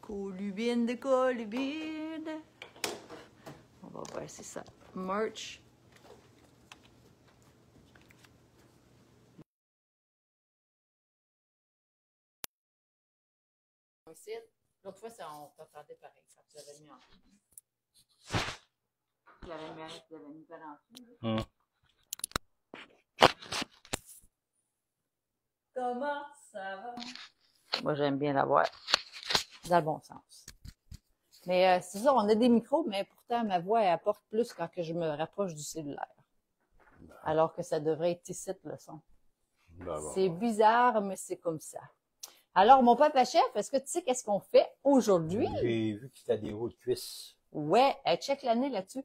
Colubine de colubine. On va voir si ça marche. L'autre fois, on t'entendait pareil. Ça tu l'avais mis en dessous. Tu l'avais mis par en dessous. Comment ça va? Moi, j'aime bien l'avoir dans le bon sens. Mais c'est ça, on a des micros, mais pourtant, ma voix, elle apporte plus quand que je me rapproche du cellulaire. Alors que ça devrait être ici, le son. C'est bizarre, mais c'est comme ça. Alors, mon papa-chef, est-ce que tu sais qu'est-ce qu'on fait aujourd'hui? J'ai vu que tu as des hauts de cuisse. Ouais, check l'année là-dessus.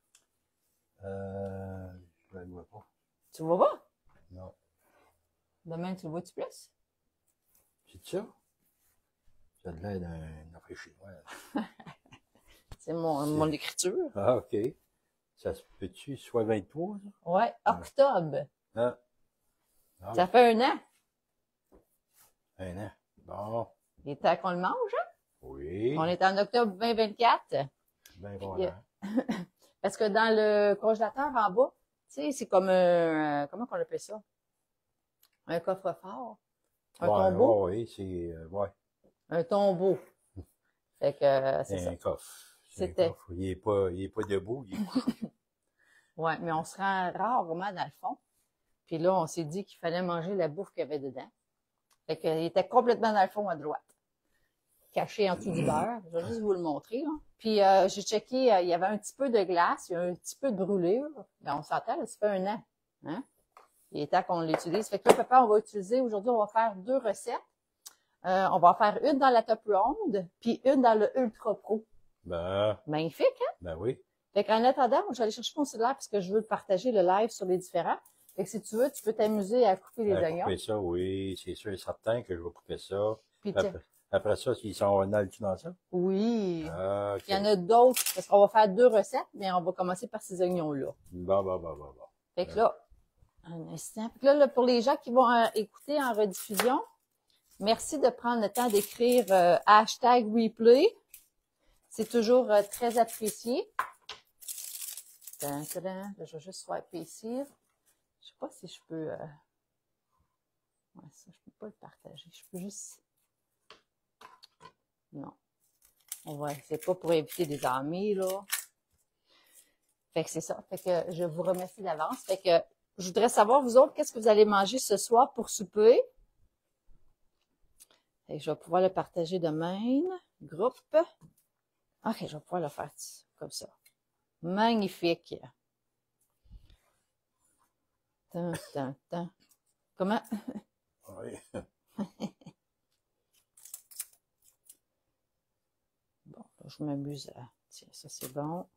Je ne le vois pas. Tu le vois pas? Non. Demain, tu le vois-tu plus? C'est ça? Ça a l'air d'un affaire chinois. C'est mon écriture. Ah, OK. Ça se peut-tu, soit 23, ça? Ouais, octobre. Ah. Ah, Ça fait 1 an. 1 an. Bon. Il est temps qu'on le mange, hein? Oui. On est en octobre 2024. Ben voilà. Parce que dans le congélateur en bas, tu sais, c'est comme un, comment qu'on appelle ça? Un coffre-fort. Un tombeau. Oui, c'est, ouais. Un tombeau. Fait que, c'est ça. Un coffre. C'était. Il est pas debout, il est couché. Ouais, mais on se rend rarement dans le fond. Puis là, on s'est dit qu'il fallait manger la bouffe qu'il y avait dedans. Fait qu'il était complètement dans le fond à droite. Caché en dessous du beurre. Je vais juste vous le montrer, là. Puis j'ai checké, il y avait un petit peu de glace, il y a un petit peu de brûlure. Ben, on s'entend, ça fait 1 an. Hein? Il est temps qu'on l'utilise. Fait que là, papa, on va utiliser, aujourd'hui, on va faire 2 recettes. On va en faire une dans la top ronde, puis une dans le Ultra Pro. Ben. Magnifique, hein? Ben oui. Fait qu'en attendant, je vais aller chercher mon cellulaire parce que je veux partager le live sur les différents. Fait que si tu veux, tu peux t'amuser à couper les oignons. Couper ça, oui. C'est sûr et certain que je vais couper ça. Puis après ça, ils sont dans ça? Oui. Okay. Il y en a d'autres, parce qu'on va faire 2 recettes, mais on va commencer par ces oignons-là. Bon. Fait que là, un instant. Fait que là, pour les gens qui vont écouter en rediffusion, merci de prendre le temps d'écrire hashtag replay. C'est toujours très apprécié. Là, je vais juste swiper ici. Je sais pas si je peux... Ouais, ça, je peux pas le partager. Je peux juste... Non. C'est pas pour éviter des amis, là. Fait que c'est ça. Fait que je vous remercie d'avance. Fait que je voudrais savoir, vous autres, qu'est-ce que vous allez manger ce soir pour souper? Fait que je vais pouvoir le partager de même. Groupe. OK, je vais pouvoir le faire comme ça. Magnifique. Comment? Oui. Bon, là, je m'amuse à... Tiens, ça c'est bon.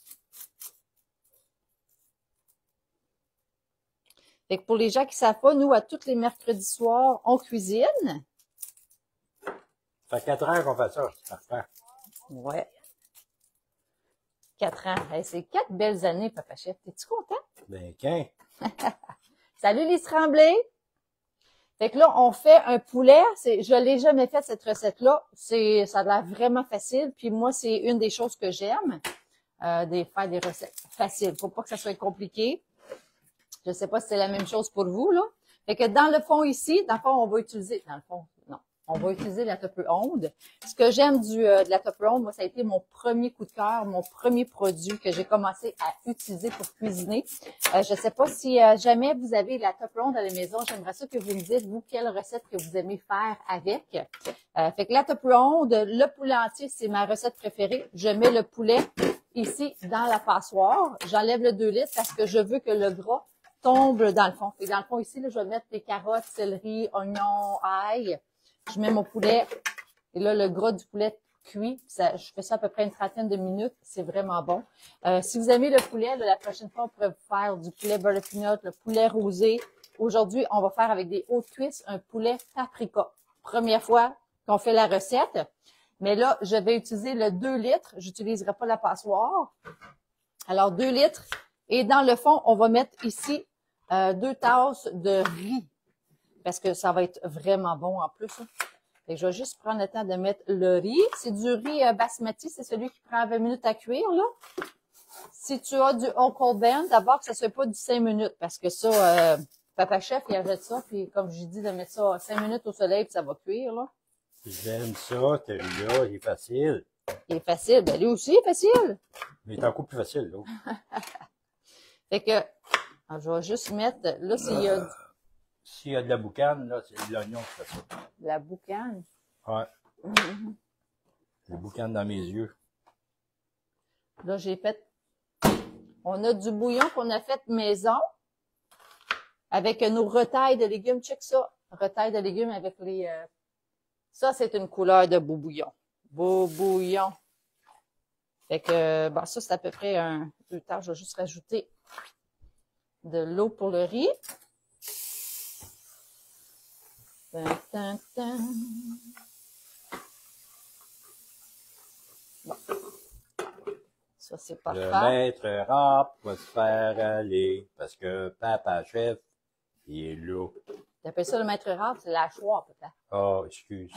Fait que pour les gens qui ne savent pas, nous, à tous les mercredis soirs, on cuisine. Ça fait 4 ans qu'on fait ça. Parfait. Ouais. 4 ans. Hey, c'est 4 belles années, Papa Chef. T'es-tu content? Ben, qu'un. Salut, Lise Tremblay! Fait que là, on fait un poulet. Je l'ai jamais fait, cette recette-là. Ça a l'air vraiment facile. Puis moi, c'est une des choses que j'aime. Faire des recettes faciles. Faut pas que ça soit compliqué. Je sais pas si c'est la même chose pour vous, là. Fait que dans le fond ici, dans le fond, on va utiliser, on va utiliser la top ronde. Ce que j'aime de la top ronde, moi, ça a été mon premier coup de cœur, mon premier produit que j'ai commencé à utiliser pour cuisiner. Je sais pas si jamais vous avez la top ronde à la maison, j'aimerais ça que vous me dites, vous, quelle recette que vous aimez faire avec. Fait que la top ronde, le poulet entier, c'est ma recette préférée. Je mets le poulet ici dans la passoire. J'enlève le 2 litres parce que je veux que le gras tombe dans le fond. Et dans le fond, ici, là, je vais mettre des carottes, céleri, oignons, ail. Je mets mon poulet. Et là, le gras du poulet cuit. Je fais ça à peu près une 30aine de minutes. C'est vraiment bon. Si vous aimez le poulet, là, la prochaine fois, on pourrait vous faire du poulet beurre de pinot, le poulet rosé. Aujourd'hui, on va faire avec des hautes cuisses un poulet paprika. Première fois qu'on fait la recette. Mais là, je vais utiliser le 2 litres. J'utiliserai pas la passoire. Alors, 2 litres. Et dans le fond, on va mettre ici 2 tasses de riz. Parce que ça va être vraiment bon en plus. Hein. Fait que je vais juste prendre le temps de mettre le riz. C'est du riz basmati, c'est celui qui prend 20 minutes à cuire, là. Si tu as du Uncle Ben, d'abord, ça se fait pas du 5 minutes, parce que ça, Papa Chef, il achète ça, puis comme j'ai dit, de mettre ça 5 minutes au soleil, puis ça va cuire, là. J'aime ça, ce riz-là, il est facile. Il est facile. Ben, lui aussi, il est facile. Mais il est encore plus facile, là. Fait que, alors, je vais juste mettre, là, S'il y a de la boucane, là, c'est de l'oignon qui fait ça. de la boucane. Ouais. La boucane dans mes yeux. Là, j'ai fait, on a du bouillon qu'on a fait maison, avec nos retailles de légumes. Check ça. Retailles de légumes avec les, ça, c'est une couleur de beau bouillon. Beau bouillon. Fait que, bon, ça, c'est à peu près un 2 tasses. Je vais juste rajouter de l'eau pour le riz. Tan, tan, tan. Bon. Ça, c'est pas Le grave. maître rap va se faire aller parce que Papa Chef, il est là. T'appelles ça le maître rap, c'est l'hachoir, peut-être. Oh, excuse.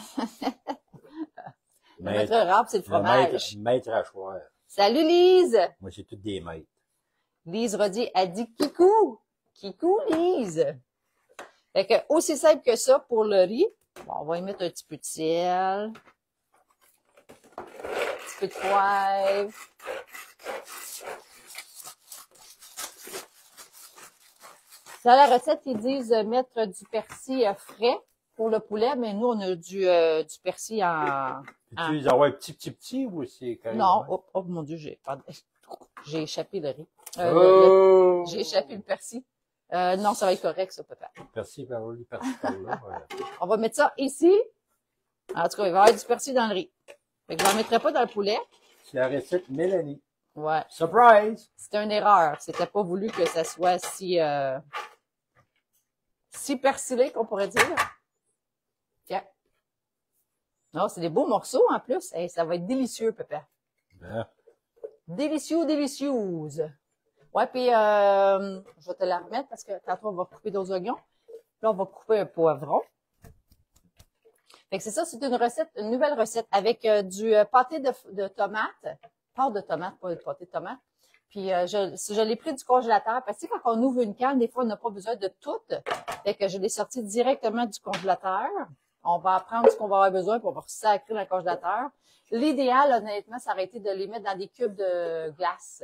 Le maître rap, c'est le fromage. Maître hachoir. Salut, Lise! Moi, c'est tous des maîtres. Lise Rodier a dit kikou. Kikou, Lise. Fait que, aussi simple que ça pour le riz. Bon, on va y mettre un petit peu de sel. Un petit peu de poivre. Dans la recette, ils disent mettre du persil frais pour le poulet, mais nous, on a du persil en... Tu les envoies petit ou c'est quand même? Non, oh mon Dieu, j'ai échappé le riz. J'ai échappé le persil. Non, ça va être correct, ça, peut-être. Persil par là, persil par là. Voilà. On va mettre ça ici. En tout cas, il va y avoir du persil dans le riz. Fait que je n'en mettrai pas dans le poulet. C'est la recette Mélanie. Ouais. Surprise! C'était une erreur. C'était pas voulu que ça soit si persilé qu'on pourrait dire. Tiens. Non, c'est des beaux morceaux en plus. Hey, ça va être délicieux, papa. Ben, Délicieux, délicieuse. Ouais, puis je vais te la remettre parce que tantôt on va couper d'autres oignons. Là, on va couper un poivron. Fait que c'est ça, c'est une recette, une nouvelle recette avec du pâté de tomates. Pâte de tomate, pas de pâté de tomate. Puis je l'ai pris du congélateur parce que quand on ouvre une canne, des fois on n'a pas besoin de tout. Fait que je l'ai sorti directement du congélateur. On va prendre ce qu'on va avoir besoin pour sacrer dans le congélateur. L'idéal, honnêtement, ça aurait été de les mettre dans des cubes de glace.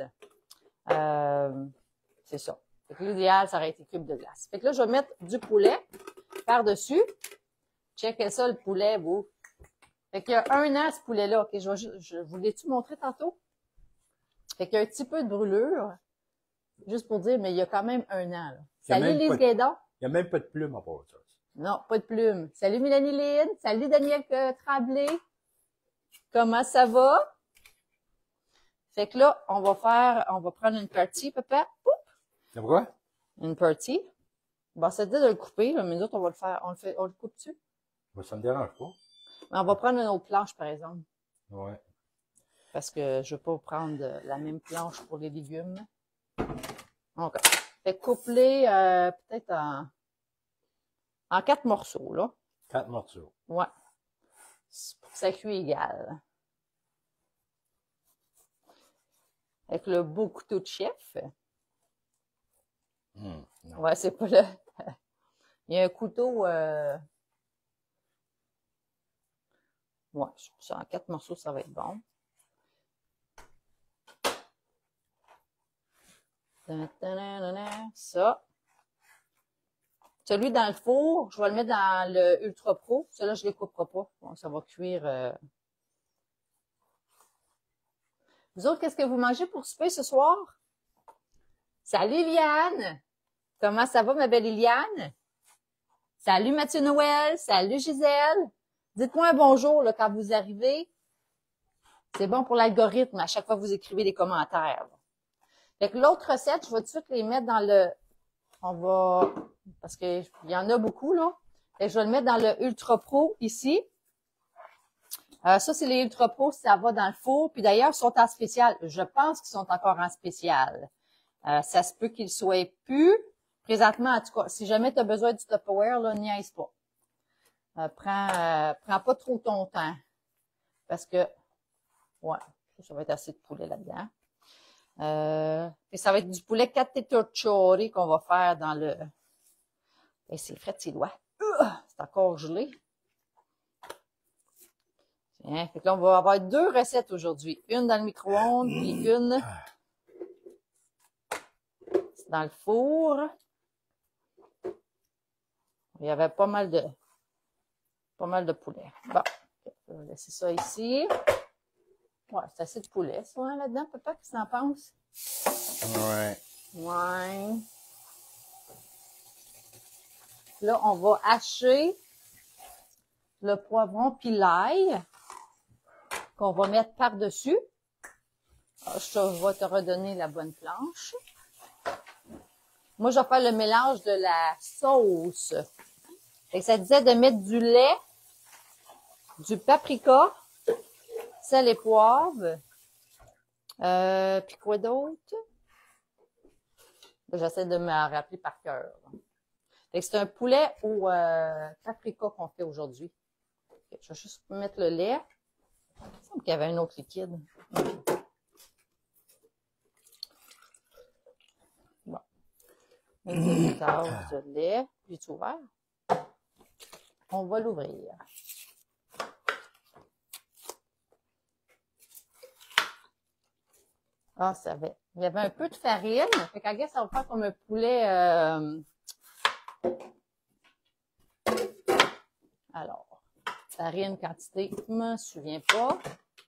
C'est ça. Fait que l'idéal, ça aurait été cube de glace. Fait que là, je vais mettre du poulet par-dessus. Checkez ça, le poulet, vous. Fait qu'il y a 1 an, ce poulet-là. OK, je vous l'ai-tu montré tantôt? Fait qu'il y a un petit peu de brûlure. Juste pour dire, mais il y a quand même 1 an, là. Salut, Lise Guédon. Il n'y a même pas de plume à part ça. Non, pas de plume. Salut, Mélanie Lynn. Salut, Daniel Tremblay. Comment ça va? Fait que là, on va prendre une partie, papa. Oups. C'est quoi? Une partie. Bon, ça te dit de le couper, là, mais nous autres, on va le faire. On le coupe dessus. Ben, ça me dérange pas. Mais on va prendre une autre planche, par exemple. Ouais. Parce que je veux pas prendre la même planche pour les légumes. OK. Fait couper peut-être en 4 morceaux, là. 4 morceaux. Ouais. Pour que ça cuit égal. Avec le beau couteau de chef. Non. Ouais, c'est pas le... Il y a un couteau... Ouais, ça, en 4 morceaux, ça va être bon. Ça. Celui dans le four, je vais le mettre dans le Ultra Pro. Celui-là, je ne les couperai pas. Bon, ça va cuire. Vous autres, qu'est-ce que vous mangez pour souper ce soir? Salut, Liliane! Comment ça va, ma belle Liliane? Salut, Mathieu Noël! Salut, Gisèle! Dites-moi un bonjour là, quand vous arrivez. C'est bon pour l'algorithme à chaque fois que vous écrivez des commentaires. Là. Fait que l'autre recette, je vais tout de suite les mettre dans le... Parce qu'il y en a beaucoup, là. Fait que je vais le mettre dans le Ultra Pro ici. Ça, c'est les Ultra Pro, ça va dans le four. Puis d'ailleurs, ils sont en spécial. Je pense qu'ils sont encore en spécial. Ça se peut qu'ils soient plus. Présentement, en tout cas, si jamais tu as besoin du Tupperware, là, niaise pas. Prends pas trop ton temps. Parce que, ouais, ça va être assez de poulet là-dedans. Et ça va être du poulet cotechori qu'on va faire dans le... Et c'est frais de ses doigts. C'est encore gelé. Tiens, fait que là, on va avoir 2 recettes aujourd'hui. Une dans le micro-ondes, puis une dans le four. Il y avait pas mal de poulet. Bon, on va laisser ça ici. Ouais, c'est assez de poulet, ça, hein, là-dedans, papa, qu'est-ce que t'en penses? Ouais. Ouais. Là, on va hacher le poivron puis l'ail qu'on va mettre par-dessus. Je vais te redonner la bonne planche. Moi, je vais faire le mélange de la sauce. Fait que ça disait de mettre du lait, du paprika, sel et poivre. Puis quoi d'autre? J'essaie de me rappeler par cœur. Fait que c'est un poulet au paprika qu'on fait aujourd'hui. Je vais juste mettre le lait. Il me semble qu'il y avait un autre liquide. Bon. Une tasse de lait. J'ai-tu ouvert? On va l'ouvrir. Ah, il y avait un peu de farine. Fait qu'à guess, ça va faire comme un poulet. Alors, farine, quantité, je ne me souviens pas.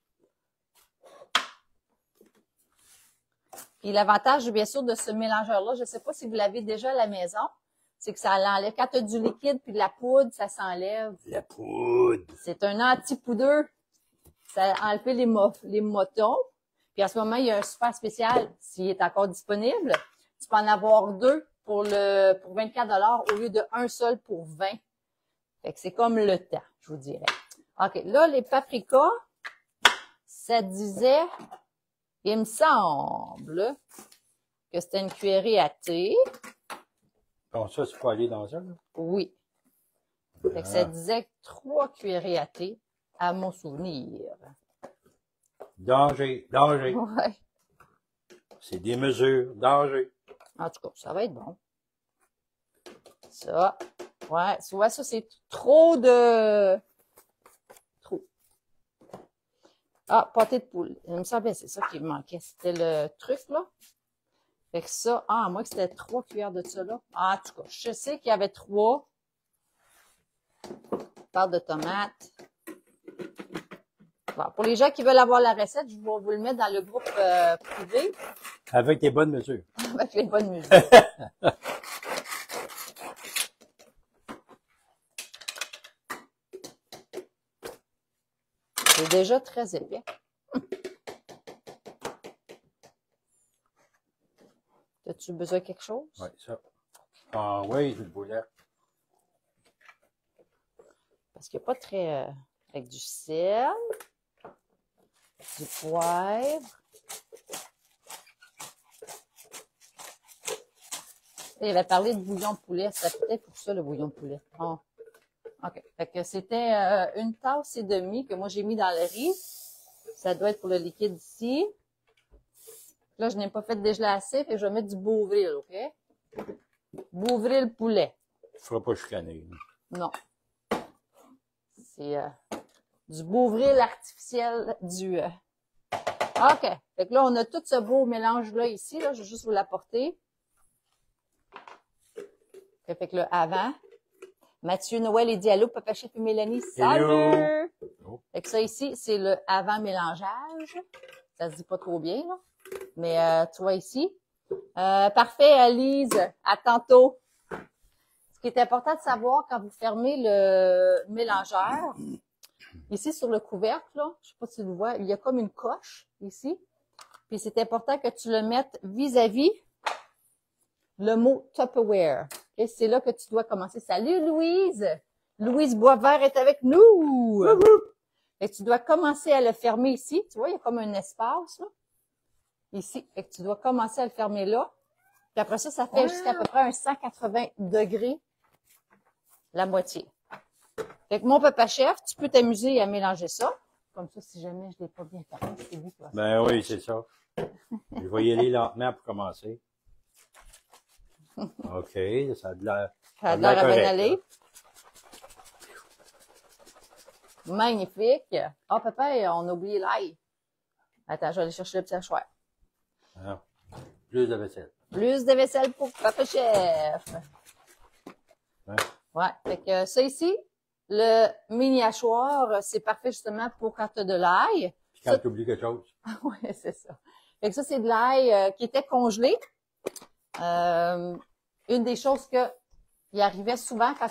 Puis l'avantage, bien sûr, de ce mélangeur-là, je ne sais pas si vous l'avez déjà à la maison, c'est que ça l'enlève. Quand tu as du liquide puis de la poudre, ça s'enlève. La poudre. C'est un anti-poudreux. Ça enlève les motons. Puis à ce moment, il y a un super spécial, s'il est encore disponible. Tu peux en avoir 2 pour 24 au lieu de un seul pour 20. Fait que c'est comme le temps, je vous dirais. OK, là, les paprikas, ça disait, il me semble que c'était une cuillerée à thé. Bon, ça, c'est pas aller dans ça, là? Oui. Fait que ça disait 3 cuillerées à thé, à mon souvenir. Danger, danger. Ouais. C'est des mesures, danger. En tout cas, ça va être bon. Ça. Ouais, tu vois, ça, c'est trop de... Trop. Ah, pâté de poule. Il me semblait c'est ça qui me manquait. C'était le truc, là. Fait que ça, à moins que c'était 3 cuillères de ça, là. Ah, en tout cas, je sais qu'il y avait 3. Pâte de tomate. Bon, pour les gens qui veulent avoir la recette, je vais vous le mettre dans le groupe privé. Avec des bonnes mesures. Avec les bonnes mesures. C'est déjà très épais. As-tu besoin de quelque chose? Oui, ça. Ah oui, je le voulais. Parce qu'il n'y a pas très... avec du sel, du poivre. Il avait parlé de bouillon de poulet. C'était peut-être pour ça, le bouillon de poulet. Oh. OK. Fait que c'était 1 tasse et demie que moi j'ai mis dans le riz. Ça doit être pour le liquide ici. Là, je n'ai pas fait de dégeler assez, fait que je vais mettre du Beauvril, OK? Beauvril poulet. Tu ne feras pas chicaner. Non. C'est du Beauvril artificiel du... OK. Fait que là, on a tout ce beau mélange-là ici. Là, je vais juste vous l'apporter. Fait que là, avant... Mathieu, Noël et Diallo, Papa Chef et Mélanie, salut! Oh. Fait que ça ici, c'est le avant-mélangeage. Ça se dit pas trop bien, là. Mais tu vois ici. Parfait, Alice. À tantôt. Ce qui est important de savoir quand vous fermez le mélangeur, ici sur le couvercle, là, je sais pas si tu le vois, il y a comme une coche ici. Puis c'est important que tu le mettes vis-à-vis le mot Tupperware. Et c'est là que tu dois commencer. Salut Louise! Louise Boisvert est avec nous! Et tu dois commencer à le fermer ici. Tu vois, il y a comme un espace là. Ici. Et tu dois commencer à le fermer là. Puis après ça, ça fait jusqu'à peu près un 180 degrés la moitié. Fait que mon papa chef, tu peux t'amuser à mélanger ça. Comme ça, si jamais je l'ai pas bien fait, c'est lui qui va Ben oui, c'est ça. Je vais y aller lentement pour commencer. OK, ça a de l'air. Ça a de l'air à bien correct, aller. là. Magnifique. Ah, papa, on a oublié l'ail. Attends, je vais aller chercher le petit hachoir. Ah, plus de vaisselle. Plus de vaisselle pour papa chef. Hein? Ouais. Fait que ça ici, le mini hachoir, c'est parfait justement pour quand tu as de l'ail. Puis quand tu oublies quelque chose. Ouais, c'est ça. Fait que ça, c'est de l'ail qui était congelé. Une des choses que il arrivait souvent quand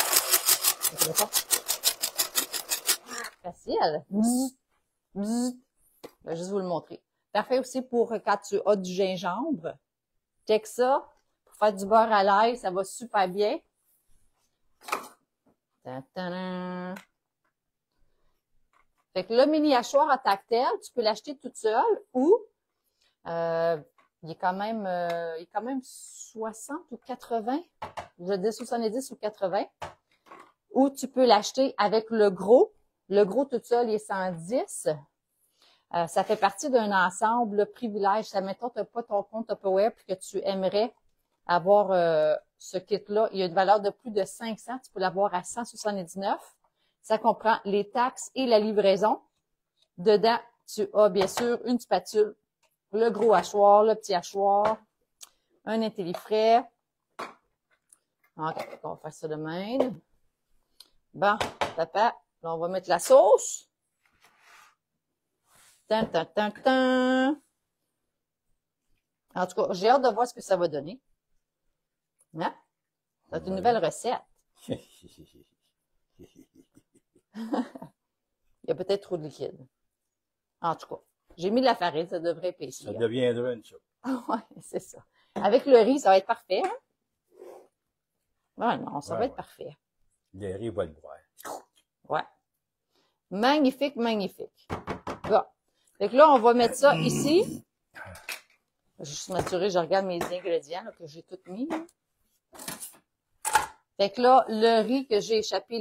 facile. Bzz, bzz. Je vais juste vous le montrer. Parfait aussi pour quand tu as du gingembre. Check ça. Pour faire du beurre à l'ail, ça va super bien. Ta-ta-da. Fait que le mini hachoir en tant que tel, tu peux l'acheter toute seule ou il est quand même 60 ou 80. Je dis 70 ou 80. Ou tu peux l'acheter avec le gros. Le gros tout seul, il est 110. Ça fait partie d'un ensemble, le privilège. Ça, mettons, tu n'as pas ton compte Tupperware puis que tu aimerais avoir ce kit-là. Il y a une valeur de plus de 500. Tu peux l'avoir à 179. Ça comprend les taxes et la livraison. Dedans, tu as bien sûr une spatule, le gros hachoir, le petit hachoir, un intellifrais. OK, on va faire ça de même. Bon, papa, là, on va mettre la sauce. Tan, tan, tan, tan. En tout cas, j'ai hâte de voir ce que ça va donner. Hein? C'est une nouvelle recette. Il y a peut-être trop de liquide. En tout cas, j'ai mis de la farine, ça devrait épaissir. Ça deviendra une soupe. Ouais, c'est ça. Avec le riz, ça va être parfait, hein? Ouais, non, ça va être parfait. Le riz va le boire. Ouais. Magnifique, magnifique. Bon. Fait que là, on va mettre ça ici. Je vais juste m'assurer, je regarde mes ingrédients là, que j'ai tout mis. Là. Fait que là, le riz que j'ai échappé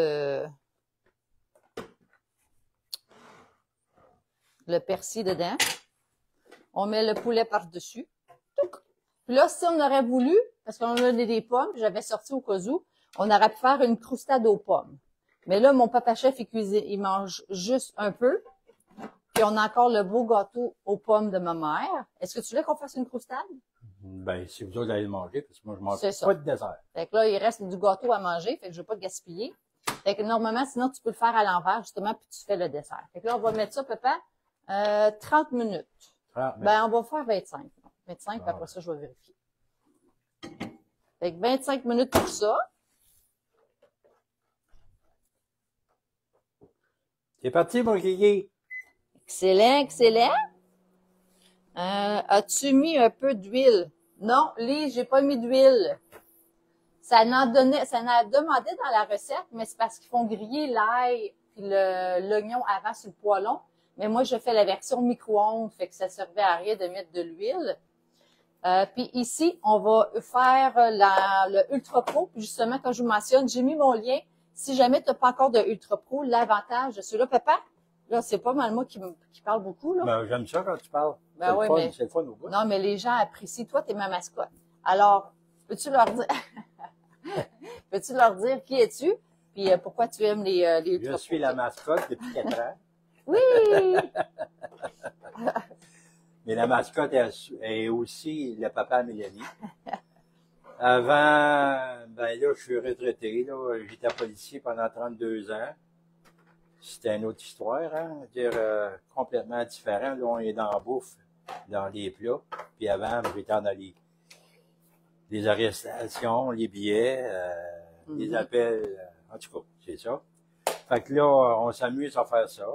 le persil dedans. On met le poulet par-dessus. Puis là, si on aurait voulu, parce qu'on a des pommes, j'avais sorti au cas où, on aurait pu faire une croustade aux pommes. Mais là, mon papa chef, il mange juste un peu. Puis on a encore le beau gâteau aux pommes de ma mère. Est-ce que tu voulais qu'on fasse une croustade? Ben, si vous autres allez le manger, parce que moi, je mange C'est ça. pas de dessert. Fait que là, il reste du gâteau à manger, fait que je vais pas le gaspiller. Fait que normalement, sinon, tu peux le faire à l'envers, justement, puis tu fais le dessert. Fait que là, on va mettre ça, papa, 30 minutes. Ah, Ben, on va faire 25. 25, puis après ça, je vais vérifier. Fait que 25 minutes pour ça. C'est parti, mon kiki. Excellent, excellent. As-tu mis un peu d'huile? Non, Lise, j'ai pas mis d'huile. Ça en demandé dans la recette, mais c'est parce qu'ils font griller l'ail puis l'oignon avant sur le poêlon. Mais moi, je fais la version micro-ondes, fait que ça servait à rien de mettre de l'huile. Puis ici, on va faire le Ultra Pro. Puis justement, comme je vous mentionne, j'ai mis mon lien. Si jamais tu n'as pas encore de Ultra Pro, l'avantage de celui-là, papa, là, c'est pas mal moi qui parle beaucoup, là. Ben, j'aime ça quand tu parles. Ben oui, mais c'est le fun au bout. non, mais les gens apprécient. Toi, t'es ma mascotte. Alors, peux-tu leur dire, peux-tu leur dire qui es-tu? Puis pourquoi tu aimes les Ultra Je Pro? suis la mascotte depuis 4 ans. Oui! Mais la mascotte est aussi le papa à Mélanie. Avant, ben là, je suis retraité, là. J'étais policier pendant 32 ans. C'était une autre histoire, hein. Dire, complètement différent. Là, on est dans la bouffe, dans les plats. Puis avant, j'étais dans les arrestations, les billets, les appels. En tout cas, c'est ça. Fait que là, on s'amuse à faire ça.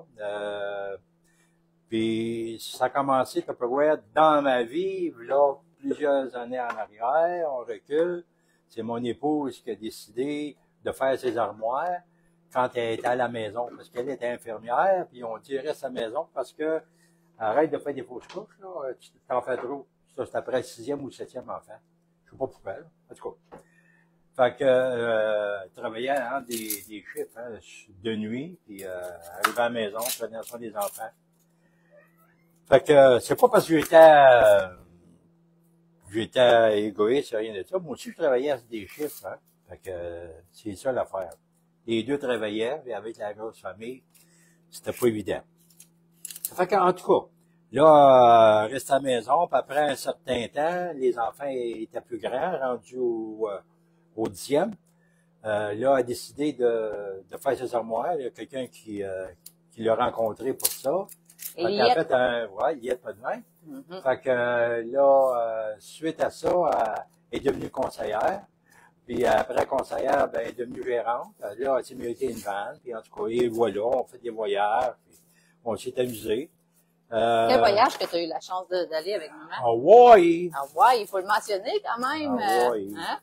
Puis ça a commencé Tupperware dans ma vie, là, plusieurs années en arrière, on recule. C'est mon épouse qui a décidé de faire ses armoires quand elle était à la maison, parce qu'elle était infirmière, puis on dit reste à la maison parce que arrête de faire des fausses couches, là, tu t'en fais trop. Ça, c'est après le 6e ou 7e enfant. Je sais pas pourquoi, là. En tout cas. Fait que, travaillais des chiffres de nuit, puis arrivais à la maison, prenais soin des enfants. Fait que c'est pas parce que j'étais égoïste, rien de ça. Moi aussi, je travaillais des chiffres, hein. Fait que c'est ça l'affaire. Les deux travaillaient, mais avec la grosse famille, c'était pas évident. Ça fait qu'en tout cas, là, reste à la maison, puis après un certain temps, les enfants étaient plus grands, rendus au 10e. Là, a décidé de faire ses armoires. Il y a quelqu'un qui l'a rencontré pour ça. Fait qu'en fait, il y a pas de main. Fait que là, suite à ça, elle est devenue conseillère. Puis après conseillère, ben, elle est devenue gérante. Là, elle s'est méritée une vanne. Puis en tout cas, et voilà, on fait des voyages. Puis on s'est amusé. Quel voyage que tu as eu la chance d'aller avec maman? Hawaii! Hawaii, il faut le mentionner quand même. Hawaii. Hein?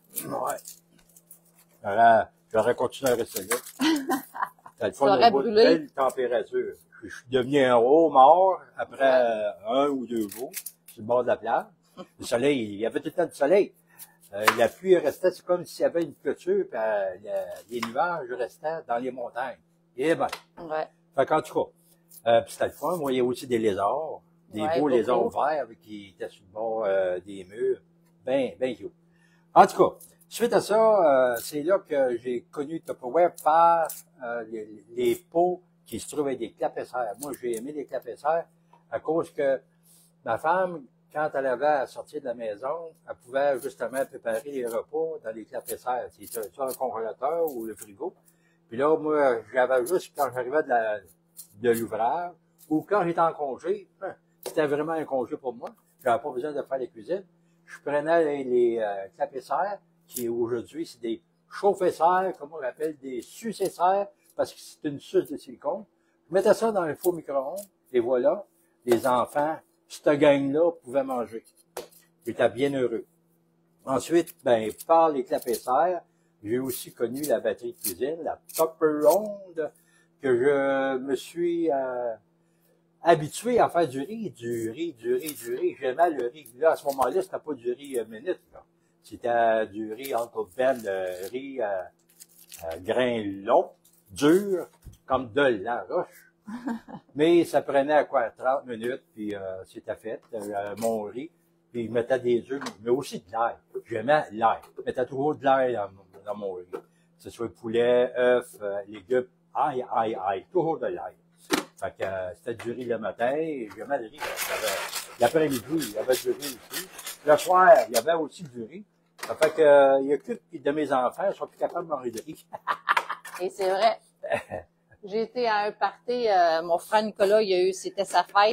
Ouais. J'aurais continué à rester là. Ça le fun au bout de belle température. Je suis devenu un homard après 1 ou 2 jours sur le bord de la plage. Le soleil, il y avait tout le temps du soleil. La pluie restait, c'est comme s'il y avait une clôture, puis les nuages restaient dans les montagnes. Et ben. Ouais. Fait qu'en tout cas, puis c'était le fun. Moi, il y a aussi des lézards. Des beaux lézards verts qui étaient sur le bord des murs. Ben cute. En tout cas, suite à ça, c'est là que j'ai connu Tupperware par les pots qui se trouvaient avec des clapets-serres. Moi, j'ai aimé les clapets-serres à cause que ma femme, quand elle avait à sortir de la maison, elle pouvait justement préparer les repas dans les clapets-serres. C'était soit le congélateur ou le frigo. Puis là, moi, j'avais juste, quand j'arrivais de l'ouvrage, ou quand j'étais en congé, c'était vraiment un congé pour moi. J'avais pas besoin de faire la cuisine. Je prenais les clapets-serres, qui aujourd'hui, c'est des chauffets-serres, comme on l'appelle, des sucés-serres, parce que c'est une suce de silicone. Je mettais ça dans un faux micro-ondes, et voilà, les enfants, cette gang-là, pouvaient manger. J'étais bien heureux. Ensuite, ben, par les clapets-serres, j'ai aussi connu la batterie de cuisine, la Tupperware, que je me suis habitué à faire du riz. J'aimais le riz. Là, à ce moment-là, c'était pas du riz minute, là. C'était du riz Uncle Ben, riz grain long, dur, comme de la roche. Mais ça prenait quoi, 30 minutes, puis c'était fait, mon riz. Puis je mettais des œufs, mais aussi de l'ail. J'aimais l'ail. Je mettais toujours de l'ail dans mon riz. Que ce soit poulet, œufs, légumes, ail, toujours de l'ail. Fait que c'était du riz le matin, et j'aimais le riz. L'après-midi, il y avait du riz aussi. Le soir, il y avait aussi du riz. Ça fait que il y a que de mes enfants qui sont plus capables de manger de riz. Et c'est vrai. J'ai été à un party, mon frère Nicolas, c'était sa fête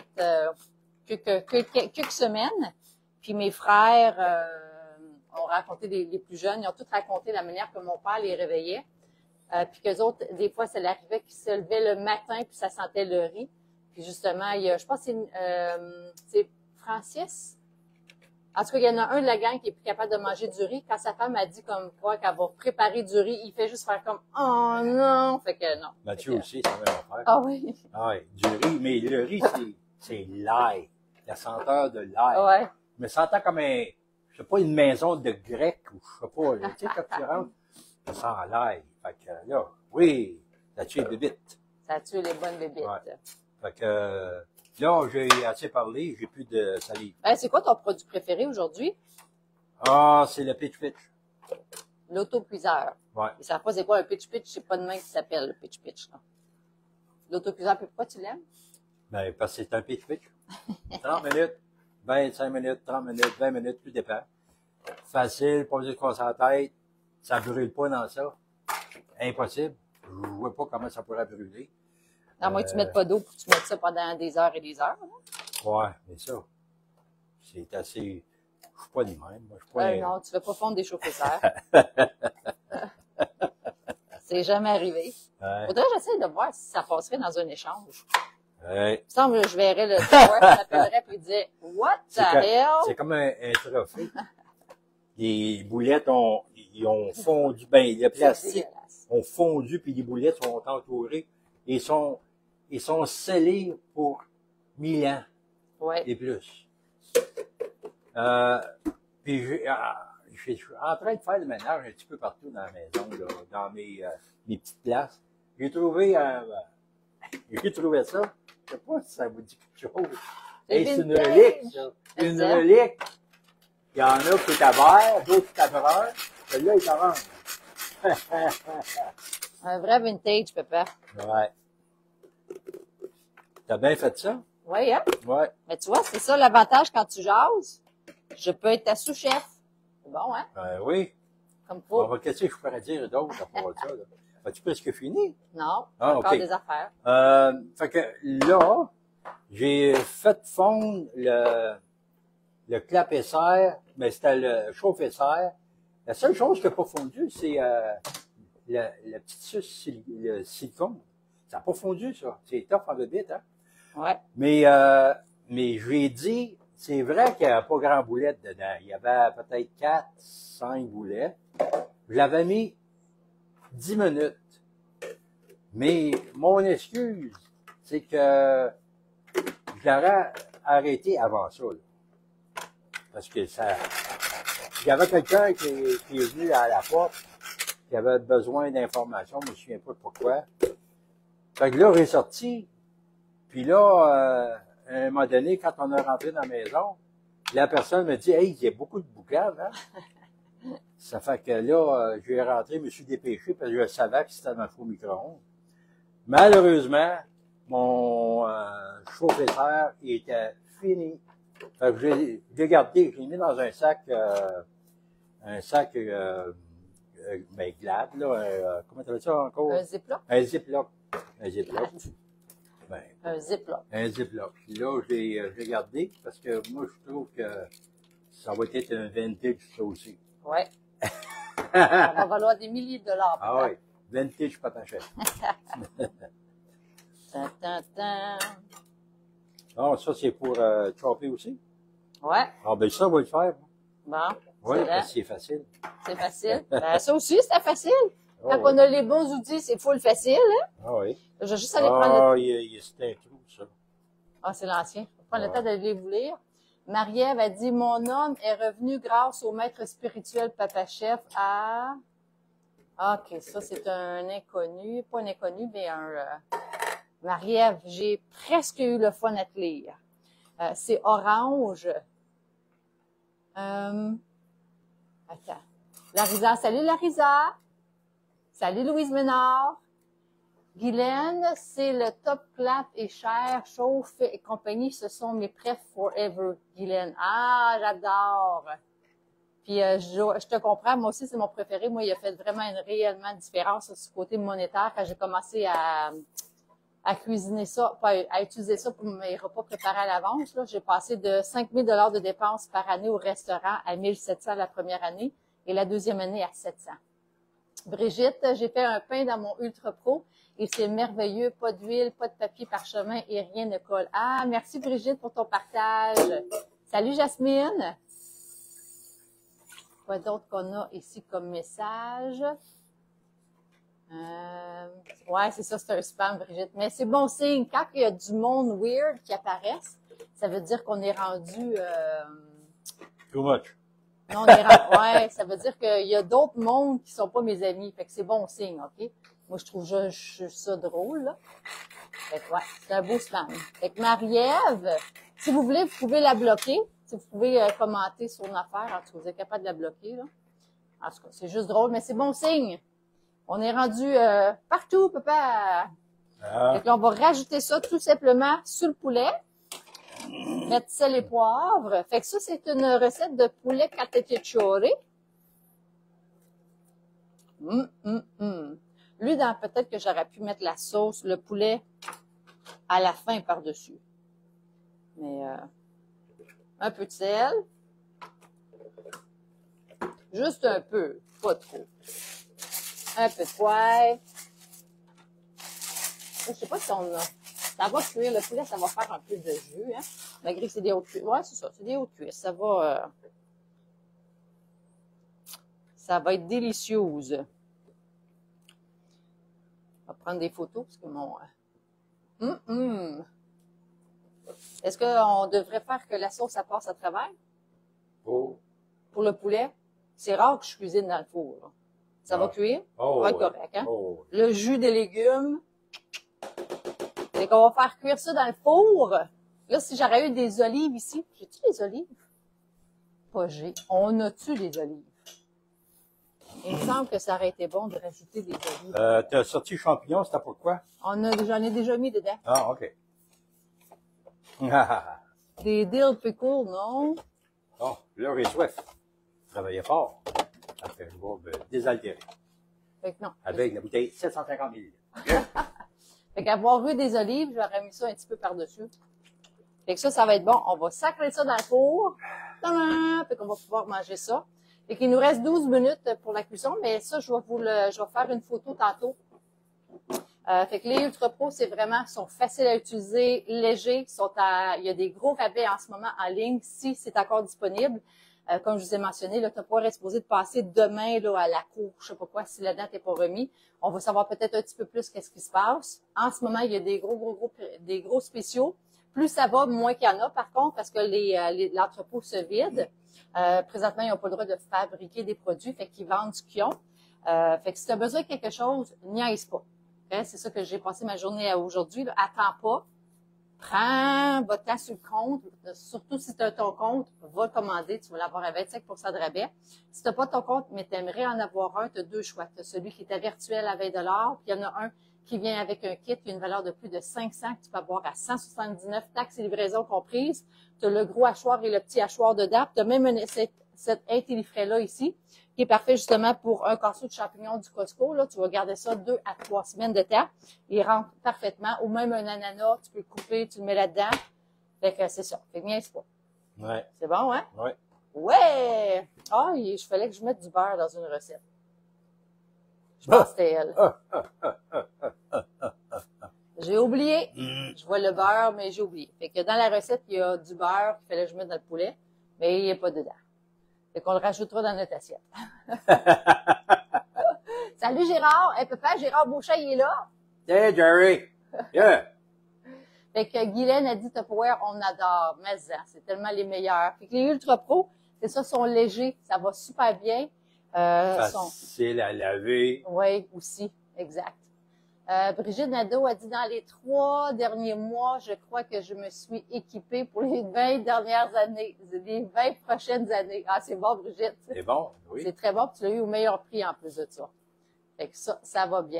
quelques semaines. Puis mes frères ont raconté, les plus jeunes, ils ont tous raconté la manière que mon père les réveillait. Puis qu'eux autres, des fois, ça l'arrivait qu'ils se levaient le matin, puis ça sentait le riz. Puis justement, je pense que c'est Francis. En tout cas, il y en a un de la gang qui est plus capable de manger du riz. Quand sa femme a dit comme quoi qu'elle va préparer du riz, il fait juste faire comme « Oh non! » Fait que non. Mathieu aussi, c'est la même affaire. Ah oui? Ah oui, du riz. Mais le riz, c'est l'ail. La senteur de l'ail. Ouais. Je me sentais comme je sais pas, une maison de grec ou je sais pas, là. Tu sais, quand tu rentres, ça sent l'ail. Fait que là, oui, ça tue les bébites. Ça tue les bonnes bébites. Ouais. Fait que là, j'ai assez parlé, j'ai plus de salive. C'est quoi ton produit préféré aujourd'hui? Ah, c'est le pitch-pitch. L'autocuiseur. Ouais. Ils savent pas c'est quoi un pitch-pitch, c'est pas de même qui s'appelle le pitch-pitch. L'autocuiseur, puis pourquoi tu l'aimes? Ben, parce que c'est un pitch-pitch. 30 minutes, 25 minutes, 30 minutes, 20 minutes, tout dépend. Facile, pas besoin de casser la tête. Ça brûle pas dans ça. Impossible. Je vois pas comment ça pourrait brûler. À moins que tu mettes pas d'eau pour que tu mettes ça pendant des heures et des heures. Là. Ouais, mais ça, c'est assez... Je suis pas de même. Moi, je suis pas Non, tu ne veux pas fondre des chauffeurs. C'est jamais arrivé. Faudrait que j'essaie de voir si ça passerait dans un échange. Ouais. Il me semble que je verrais le joueur qui m'appellerait et dirait « What the hell? » C'est comme un trophée. Les boulettes ils ont fondu, ben, le plastique ont fondu, puis les boulettes sont entourées. Ils sont scellés pour 1000 ans. Ouais. Et plus. Puis je suis en train de faire le ménage un petit peu partout dans la maison, là, dans mes petites places. J'ai trouvé ça. Je sais pas si ça vous dit quelque chose. Hey, c'est une relique, ça. Une relique. Il y en a qui est à vert, d'autres qui est à brun. Celui-là est orange. Un vrai vintage, papa. Ouais. T'as bien fait ça? Oui, hein? Ouais. Mais tu vois, c'est ça l'avantage quand tu jases. Je peux être ta sous-chef. C'est bon, hein? Oui. Comme Bon, faut. qu'est-ce que je pourrais dire d'autre à part ça, là? As-tu presque fini? Non, Ah, encore OK. des affaires. Fait que là, j'ai fait fondre le clap-serre, mais c'était le chauffe-serre. La seule chose qui n'a pas fondu, c'est la petite suce, le silicone. Ça n'a pas fondu, ça. C'est tough en bébite, hein? Ouais. Mais j'ai dit, c'est vrai qu'il n'y avait pas grand boulette dedans. Il y avait peut-être 4, 5 boulettes. Je l'avais mis 10 minutes. Mais mon excuse, c'est que je l'aurais arrêté avant ça, là. Parce que il y avait quelqu'un qui est venu à la porte, qui avait besoin d'informations, je me souviens pas pourquoi. Fait que là, il est sorti. Puis là, à un moment donné, quand on est rentré dans la maison, la personne me dit, hey, il y a beaucoup de boucan, hein? Ça fait que là, je vais rentrer, je me suis dépêché parce que je savais que c'était dans le four micro-ondes. Malheureusement, mon chauffe-serre était fini. Fait que j'ai gardé, je l'ai mis dans un sac ben, glad, là, comment tu appelles ça encore? Un ziploc? Un ziploc. Un ziploc. Ben, Un ziploc. un ziploc. Puis là, j'ai gardé parce que moi, je trouve que ça va être un vintage, ça aussi. Ouais. Ça va valoir des milliers de dollars. Ah oui, vintage, pas ta cher. Tan, tan, tan. Non, ça, c'est pour chopper aussi. Ouais. Ah, ben ça, on va le faire. Bon. Oui, c'est vrai. parce que c'est facile. C'est facile. Ben, ça aussi, c'était facile. Ah, Quand oui. on a les bons outils, c'est full facile. Hein? Ah oui. Je vais juste aller prendre le... C'est un trou, ça. Ah, c'est l'ancien. Je vais prendre le Ouais. temps d'aller vous lire. Marie-Ève a dit, mon homme est revenu grâce au maître spirituel Papa Chef à... OK, ça, c'est un inconnu. Pas un inconnu, mais un... Marie-Ève, j'ai presque eu le fun à te lire. C'est orange. Attends. Larisa, salut Larisa. Salut Louise Ménard. Guylaine, c'est le top clap et cher, chauffe et compagnie, ce sont mes prefs forever. Guylaine, ah, j'adore. Puis je te comprends, moi aussi c'est mon préféré. Moi, il a fait vraiment une réellement différence sur ce côté monétaire quand j'ai commencé à cuisiner ça, à utiliser ça pour mes repas préparés à l'avance. Là, j'ai passé de 5 000 $ de dépenses par année au restaurant à 1 700 la première année et la deuxième année à 700. Brigitte, j'ai fait un pain dans mon Ultra Pro et c'est merveilleux. Pas d'huile, pas de papier parchemin et rien ne colle. Ah, merci Brigitte pour ton partage. Salut Jasmine. Quoi d'autre qu'on a ici comme message? Ouais, c'est ça, c'est un spam, Brigitte. Mais c'est bon signe. Quand il y a du monde weird qui apparaissent, ça veut dire qu'on est rendu... Too much. Non, on est rendu... Ouais, ça veut dire qu'il y a d'autres mondes qui sont pas mes amis. Fait que c'est bon signe, OK? Moi, je trouve ça drôle, là. Fait que ouais, c'est un beau spam. Fait que Marie-Ève, si vous voulez, vous pouvez la bloquer. Si vous pouvez commenter sur une affaire, en tout cas, vous êtes capable de la bloquer, là. En tout cas, c'est juste drôle, mais c'est bon signe. On est rendu partout, papa. Ah. Fait que là, on va rajouter ça tout simplement sur le poulet. Mettre sel et poivre. Fait que ça, c'est une recette de poulet cotechore. Lui, peut-être que j'aurais pu mettre la sauce, le poulet, à la fin par-dessus. Mais un peu de sel. Juste un peu, pas trop. Un peu de poivre. Je sais pas si on a... Ça va cuire, le poulet, ça va faire un peu de jus, hein. Malgré que c'est des hautes cuisses. Ouais, c'est ça, c'est des hautes cuisses. Ça va être délicieuse. On va prendre des photos parce que mon... Est-ce qu'on devrait faire que la sauce, ça passe à travers? Oh. Pour le poulet? C'est rare que je cuisine dans le four. Là. Ça va cuire? Oh, Ça va être correct, hein? Oh. Le jus des légumes. Fait qu'on va faire cuire ça dans le four. Là, si j'aurais eu des olives ici, j'ai-tu des olives? Pas j'ai. On a-tu des olives? Il me semble que ça aurait été bon de rajouter des olives. T'as sorti champignons, c'était pourquoi? J'en ai déjà mis dedans. Ah, OK. Des dill pickles, non? Bon, là, j'ai soif. Travaillez fort. Ça fait je vais désaltérer. Fait que non. Avec la bouteille 750 ml. Fait qu'avoir eu des olives, j'aurais mis ça un petit peu par-dessus. Fait que ça va être bon. On va sacrer ça dans le four. Tadam! Fait qu'on va pouvoir manger ça. Fait qu'il nous reste 12 minutes pour la cuisson, mais ça, je vais faire une photo tantôt. Fait que les Ultra Pro, sont faciles à utiliser, légers, il y a des gros rabais en ce moment en ligne, si c'est encore disponible. Comme je vous ai mentionné, là, tu vas pouvoir être supposé de passer demain, là, à la cour, je sais pas quoi, si la date n'est pas remise. On va savoir peut-être un petit peu plus qu'est-ce qui se passe. En ce moment, il y a des gros spéciaux. Plus ça va, moins qu'il y en a, par contre, parce que l'entrepôt se vide. Présentement, ils n'ont pas le droit de fabriquer des produits, fait qu'ils vendent ce qu'ils ont. Fait que si tu as besoin de quelque chose, niaise pas. Okay? C'est ça que j'ai passé ma journée aujourd'hui. Là. Attends pas. Prends votre temps sur le compte. Surtout si tu as ton compte, va le commander. Tu vas l'avoir à 25% de rabais. Si tu n'as pas ton compte, mais tu aimerais en avoir un, tu as deux choix. Tu as celui qui est virtuel à 20 $, puis il y en a un qui vient avec un kit qui a une valeur de plus de 500 que tu peux avoir à 179, taxes et livraison comprises. Tu as le gros hachoir et le petit hachoir dedans. Tu as même cet intelifrais-là ici, qui est parfait justement pour un casseau de champignons du Costco. Là, tu vas garder ça 2 à 3 semaines de temps. Il rentre parfaitement. Ou même un ananas, tu peux le couper, tu le mets là-dedans. Fait que c'est ça. Fait que niaise pas. Ouais. C'est bon, hein? Ouais. Ouais! Ah, il fallait que je mette du beurre dans une recette. Je pense que c'était elle. J'ai oublié. Je vois le beurre, mais j'ai oublié. Fait que dans la recette, il y a du beurre qu'il fallait que je mette dans le poulet, mais il n'y a pas dedans. Fait qu'on le rajoutera dans notre assiette. Salut Gérard! Hey, papa, Gérard Beauchamp, il est là. Hey, Jerry! Yeah! Fait que Guylaine a dit Tupperware, on adore. Mais ça, c'est tellement les meilleurs. Fait que les Ultra Pro, c'est ça, sont légers. Ça va super bien. Facile à laver. Oui, aussi. Exact. Brigitte Nadeau a dit, dans les 3 derniers mois, je crois que je me suis équipée pour les 20 dernières années, les 20 prochaines années. Ah, c'est bon, Brigitte. C'est bon, oui. C'est très bon, puis tu l'as eu au meilleur prix en plus de ça. Fait que ça va bien.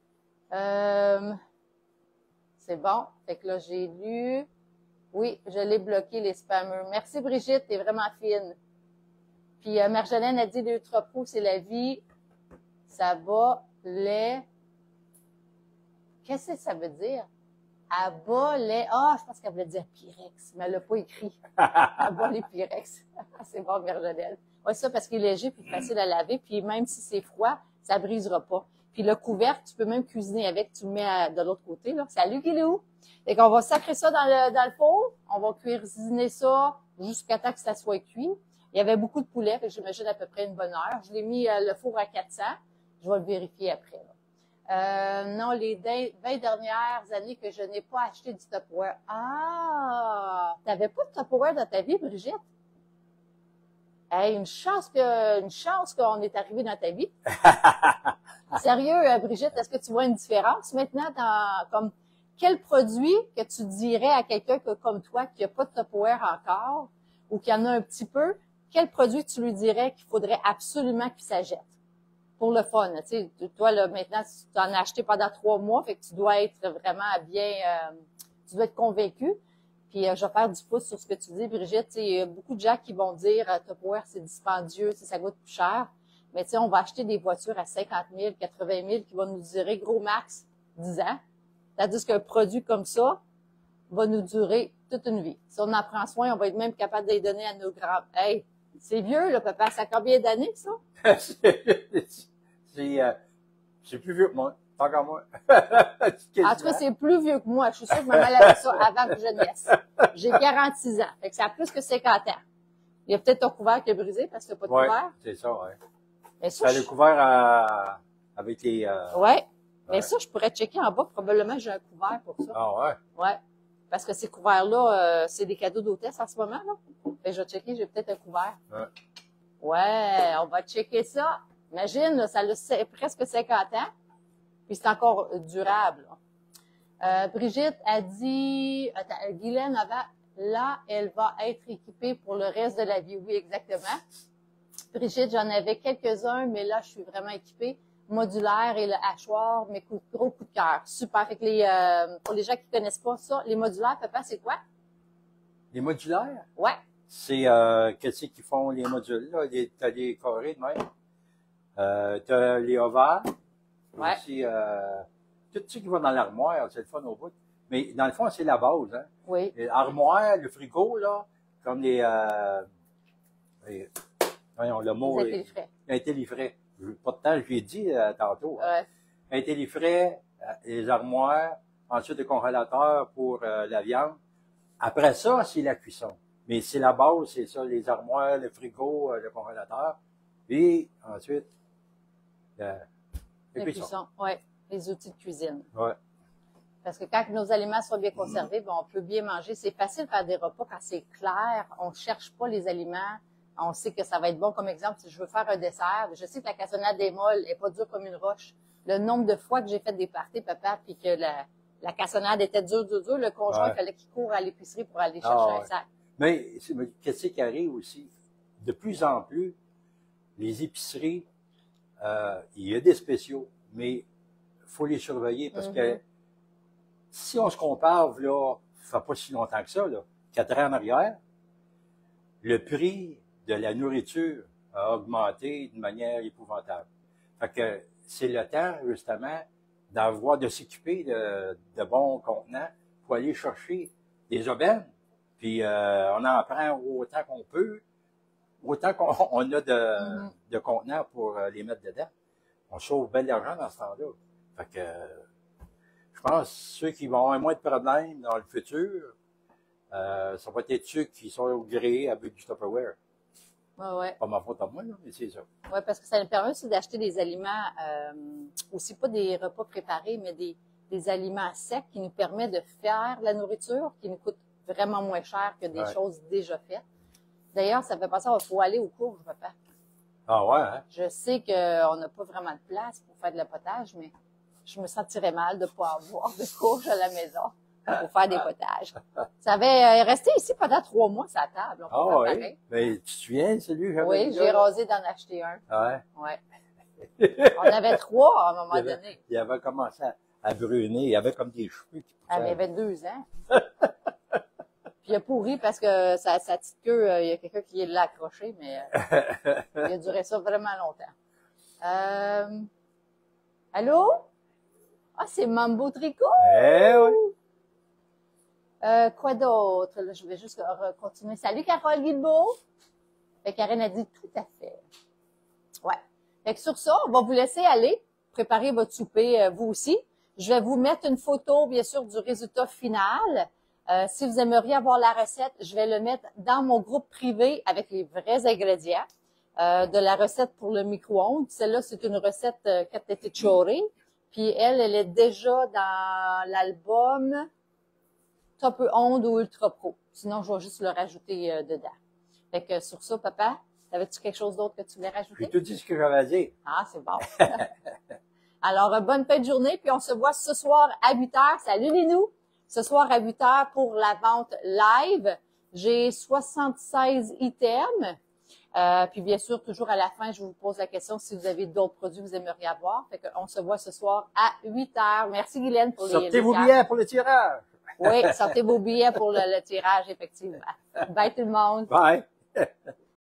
C'est bon. Fait que là, j'ai lu. Oui, je l'ai bloqué, les spammers. Merci, Brigitte, t'es vraiment fine. Puis, Marjolaine a dit, l'Ultra Pro, c'est la vie. Ça va, Qu'est-ce que ça veut dire? Abat les... Ah, je pense qu'elle voulait dire Pyrex, mais elle l'a pas écrit. Abat les Pyrex. C'est bon, Marjolaine. Oui, ça, parce qu'il est léger puis facile à laver. Puis même si c'est froid, ça brisera pas. Puis le couvercle, tu peux même cuisiner avec. Tu le mets de l'autre côté, là. Salut, Guilou! Fait qu'on va sacrer ça dans le four. On va cuisiner ça jusqu'à temps que ça soit cuit. Il y avait beaucoup de poulet, fait que j'imagine à peu près une bonne heure. Je l'ai mis le four à 400. Je vais le vérifier après, là. Non, les 20 dernières années que je n'ai pas acheté du Tupperware. Ah! T'avais pas de Tupperware dans ta vie, Brigitte? Hey, une chance qu'on est arrivé dans ta vie. Sérieux, Brigitte, est-ce que tu vois une différence maintenant comme quel produit que tu dirais à quelqu'un comme toi qui n'a pas de Tupperware encore ou qui en a un petit peu, quel produit tu lui dirais qu'il faudrait absolument qu'il s'achète? Pour le fun, tu sais, toi, là, maintenant, tu en as acheté pendant 3 mois, fait que tu dois être vraiment bien, tu dois être convaincu. Puis, je vais faire du pouce sur ce que tu dis, Brigitte. Tu sais, il y a beaucoup de gens qui vont dire, Tupperware, c'est dispendieux, ça coûte plus cher. Mais, tu sais, on va acheter des voitures à 50 000, 80 000 qui vont nous durer gros max 10 ans. C'est-à-dire qu'un produit comme ça va nous durer toute une vie. Si on en prend soin, on va être même capable de les donner à nos grands. Hey, c'est vieux, là, papa. Ça a combien d'années, ça? C'est plus vieux que moi. Encore moi. En tout cas, c'est plus vieux que moi. Je suis sûre que ma mère avait ça avant que je naisse. J'ai 46 ans. Fait que ça a plus que 50 ans. Il y a peut-être ton couvert qui est brisé parce que t'as pas de couvert. C'est ça, ouais. Mais ça, le couvert avec les... Ouais. Mais ça, je pourrais checker en bas. Probablement, j'ai un couvert pour ça. Ah ouais? Ouais. Parce que ces couverts-là, c'est des cadeaux d'hôtesse en ce moment, là. Fait que je vais checker, j'ai peut-être un couvert. Ouais. Ouais, on va checker ça. Imagine, là, ça a presque 50 ans, puis c'est encore durable. Brigitte a dit, attends, Guylaine avant, là, elle va être équipée pour le reste de la vie. Oui, exactement. Brigitte, j'en avais quelques-uns, mais là, je suis vraiment équipée. Modulaire et le hachoir, mes gros coups de cœur. Super. Fait que pour les gens qui connaissent pas ça, les modulaires, papa, c'est quoi? Les modulaires, Ouais. c'est qu'est-ce qu'ils font les modules, là? T'as des carrés de même. T'as les ovales. Ouais. Aussi, tout ce qui va dans l'armoire, c'est le fun au bout. Mais dans le fond, c'est la base, hein? Oui. L'armoire, le frigo, là, comme voyons, le mot Les intellifrais. intellifrais. Pas de temps, je l'ai dit tantôt. Hein. Ouais. Intellifrais, les armoires, ensuite le congélateur pour la viande. Après ça, c'est la cuisson. Mais c'est la base, c'est ça, les armoires, le frigo, le congélateur. Et ensuite, la cuisson. Oui, les outils de cuisine. Ouais. Parce que quand nos aliments sont bien conservés, ben, on peut bien manger. C'est facile de faire des repas quand c'est clair. On ne cherche pas les aliments. On sait que ça va être bon. Comme exemple, si je veux faire un dessert, je sais que la cassonade des molles est pas dure comme une roche. Le nombre de fois que j'ai fait des parties, papa, puis que la cassonade était dure, le conjoint, il fallait qu'il court à l'épicerie pour aller chercher un sac. Mais qu'est-ce qui arrive aussi? De plus en plus, les épiceries, il y a des spéciaux, mais il faut les surveiller parce que si on se compare, là, ça fait pas si longtemps que ça, là, 4 ans en arrière, le prix de la nourriture a augmenté d'une manière épouvantable. Fait que c'est le temps, justement, de s'équiper de bons contenants pour aller chercher des aubaines. Puis on en prend autant qu'on peut, autant qu'on a de contenants pour les mettre dedans. On sauve bien de l'argent dans ce temps-là. Fait que je pense que ceux qui vont avoir moins de problèmes dans le futur, ça va être ceux qui sont gréés avec du Tupperware. Ouais. Pas ma faute à moi, là, mais c'est ça. Oui, parce que ça nous permet aussi d'acheter des aliments, aussi pas des repas préparés, mais des aliments secs qui nous permettent de faire la nourriture, qui nous coûte vraiment moins cher que des choses déjà faites. D'ailleurs, ça fait penser qu'il faut aller aux courges, papa. Ah ouais, hein? Je sais qu'on n'a pas vraiment de place pour faire de la potage, mais je me sentirais mal de ne pas avoir de courges à la maison pour faire des potages. Ça avait resté ici pendant 3 mois, sa table. Ah oui? Mais tu te souviens, celui que j'avais Oui, dit, j'ai là? rasé d'en acheter un. Ouais. Ouais. On avait 3 à un moment donné. Il avait commencé à brûler. Il avait comme des cheveux qui poussaient. Elle avait 2 ans. Puis il a pourri parce que sa petite queue, il y a quelqu'un qui l'a accroché, mais il a duré ça vraiment longtemps. Allô? Ah, c'est Mambo Tricot! Eh oui! Quoi d'autre? Là, je vais juste continuer. Salut, Carole Guilbeault! Fait Karen a dit tout à fait. Ouais. Fait que sur ça, on va vous laisser aller préparer votre souper, vous aussi. Je vais vous mettre une photo, bien sûr, du résultat final. Si vous aimeriez avoir la recette, je vais le mettre dans mon groupe privé avec les vrais ingrédients de la recette pour le micro-ondes. Celle-là, c'est une recette Catetechore. Puis elle est déjà dans l'album Top Onde ou Ultra Pro. Sinon, je vais juste le rajouter dedans. Fait que sur ça, papa, avais-tu quelque chose d'autre que tu voulais rajouter? J'ai tout dit ce que j'avais à dire. Ah, c'est bon. Alors, bonne fin de journée, puis on se voit ce soir à 8h. Salut les nous! Ce soir à 8h pour la vente live. J'ai 76 items. Puis bien sûr, toujours à la fin, je vous pose la question si vous avez d'autres produits que vous aimeriez avoir. Fait qu'on se voit ce soir à 8h. Merci Guylaine pour les Sortez vos billets pour le tirage. Oui, sortez vos billets pour le tirage, effectivement. Bye tout le monde. Bye.